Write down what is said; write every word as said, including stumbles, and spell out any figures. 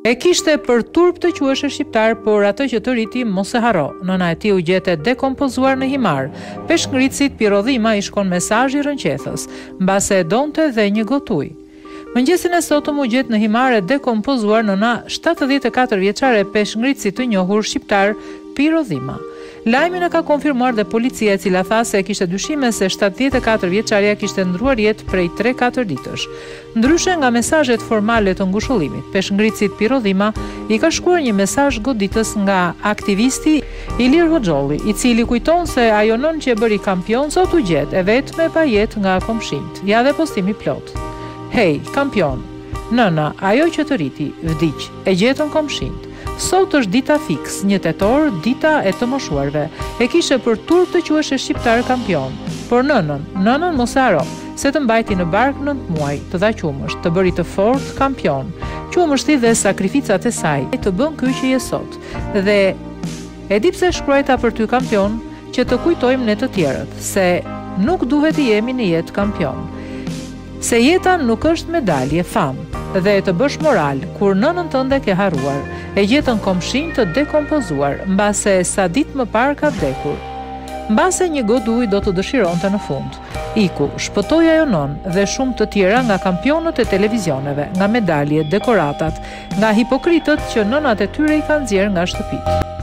E kishte për turp të quheshë shqiptar, por atë që të riti mos e harro. Nëna e tij u gjete dekompozuar në himar. Peshngritësit Pirodhima i shkon mesazh i rënqethës, mbase e donte dhe një gotuj. Mëngjesin e sotëm u gjet në himar e dekompozuar nëna shtatëdhjetë e katër vjeçare e peshngritësit të njohur shqiptar Pirodhima. Lajmin e ka konfirmuar dhe policia, e cila tha se kishte dyshime se shtatëdhjetë e katër vjeçaria kishte ndruar jetë prej tre katër ditësh. Ndryshe nga mesazhet formale të ngushëllimit, peshngritësit Pirodhima i ka shkruar një mesazh goditës nga aktivisti Ilir Hoxholli, i cili kujton se ajo nën që e bëri kampion sot u gjet e vetme pa jetë nga komshinjt. Ja dhe postimi plot. Hej, kampion, nëna, ajo që të riti, vdiq, e gjetën komshinjt. Sot është dita fiks, një tetor, dita e të moshuarve. E kishe për turp të quheshë shqiptar kampion. Por nënën, nënën mos e haro, se të mbajti në bark nëntë muaj, të dha qumësht, të bëri të fort kampion. Qumështi dhe sakrificat e saj të bën ky që je sot. Dhe e di pse shkruajta për ty kampion, që të kujtojmë ne të tjerët, se nuk duhet të jemi në jetë kampion. Se jeta nuk është medalje, famë, dhe të bësh moral kur nënën tënde ke harruar, e gjetën komshinj të dekompozuar, mbase sa ditë më parë ka vdekur. Mbase një goduj do të dëshironte në fund. Iku, shpëtoi ajo nënë dhe shumë të tjera nga kampionët e televizioneve, nga medaljet, dekoratat, nga hipokritët që nënat e tyre i kanë nxjerrë nga shtëpitë.